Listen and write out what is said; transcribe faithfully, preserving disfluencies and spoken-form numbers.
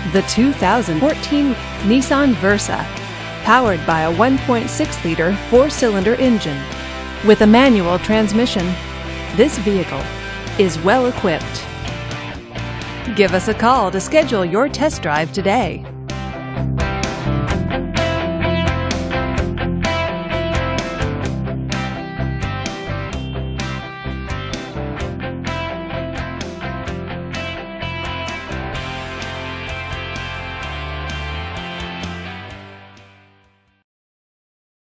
The two thousand fourteen Nissan Versa, powered by a one point six liter four-cylinder engine. With a manual transmission, this vehicle is well equipped. Give us a call to schedule your test drive today.